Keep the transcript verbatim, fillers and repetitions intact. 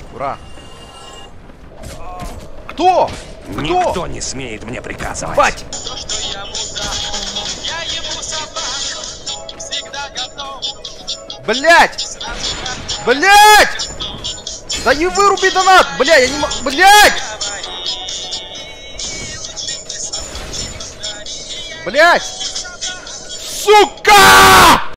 Ура! Кто? Кто? Никто не смеет мне приказывать. Бать! Блять! Блять! Да не выруби донат! Бля, я не могу... Блять! Блять! Сука!